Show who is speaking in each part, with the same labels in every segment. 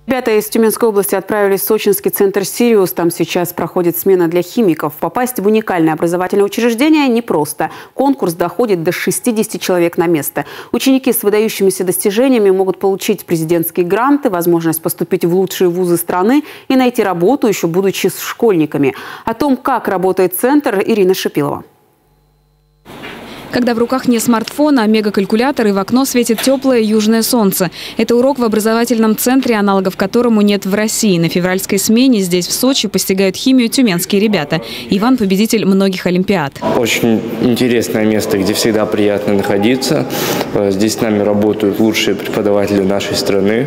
Speaker 1: Ребята из Тюменской области отправились в сочинский центр «Сириус». Там сейчас проходит смена для химиков. Попасть в уникальное образовательное учреждение непросто. Конкурс доходит до 60 человек на место. Ученики с выдающимися достижениями могут получить президентские гранты, возможность поступить в лучшие вузы страны и найти работу, еще будучи школьниками. О том, как работает центр, Ирина Шипилова.
Speaker 2: Когда в руках не смартфон, а мегакалькулятор и в окно светит теплое южное солнце. Это урок в образовательном центре, аналогов которому нет в России. На февральской смене здесь, в Сочи, постигают химию тюменские ребята. Иван – победитель многих олимпиад.
Speaker 3: Очень интересное место, где всегда приятно находиться. Здесь с нами работают лучшие преподаватели нашей страны.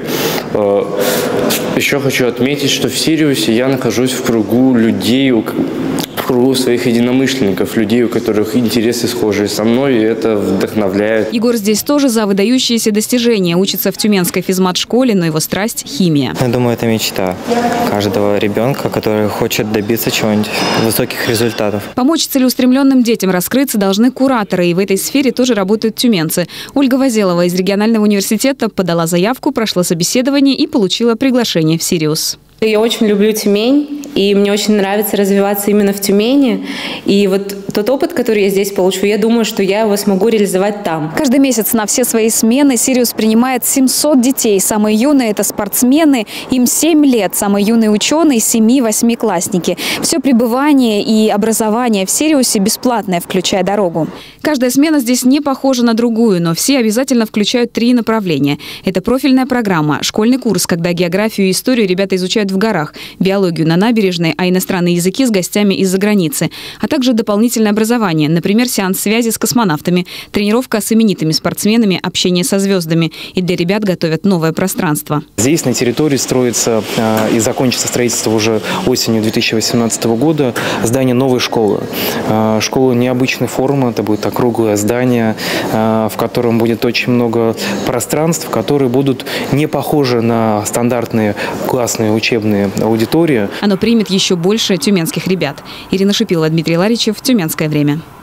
Speaker 3: Еще хочу отметить, что в Сириусе я нахожусь в кругу людей, в кругу своих единомышленников, людей, у которых интересы схожие со мной, и это вдохновляет.
Speaker 2: Егор здесь тоже за выдающиеся достижения. Учится в Тюменской физмат-школе, но его страсть – химия.
Speaker 4: Я думаю, это мечта каждого ребенка, который хочет добиться чего-нибудь, высоких результатов.
Speaker 2: Помочь целеустремленным детям раскрыться должны кураторы, и в этой сфере тоже работают тюменцы. Ольга Возелова из регионального университета подала заявку, прошла собеседование и получила приглашение в «Сириус».
Speaker 5: Я очень люблю Тюмень, и мне очень нравится развиваться именно в Тюмени. И вот тот опыт, который я здесь получу, я думаю, что я его смогу реализовать там.
Speaker 2: Каждый месяц на все свои смены «Сириус» принимает 700 детей. Самые юные – это спортсмены, им 7 лет. Самые юные ученые – 7-8-классники. Все пребывание и образование в «Сириусе» бесплатное, включая дорогу. Каждая смена здесь не похожа на другую, но все обязательно включают 3 направления. Это профильная программа, школьный курс, когда географию и историю ребята изучают в горах, биологию на набережной, а иностранные языки с гостями из-за границы, а также дополнительное образование, например, сеанс связи с космонавтами, тренировка с именитыми спортсменами, общение со звездами. И для ребят готовят новое пространство.
Speaker 6: Здесь на территории строится и закончится строительство уже осенью 2018 года здание новой школы. Школа необычной формы, это будет округлое здание, в котором будет очень много пространств, которые будут не похожи на стандартные классные учебные аудитории.
Speaker 2: Оно примет еще больше тюменских ребят. Ирина Шипилова, Дмитрий Ларичев. Тюменское время.